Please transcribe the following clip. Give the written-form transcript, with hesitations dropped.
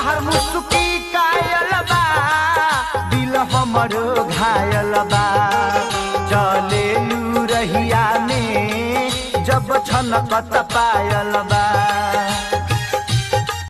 तहर मुस्की कायल बा दिल हमरो घायल बा चले लू रहिया में जब छनकत पायल बा।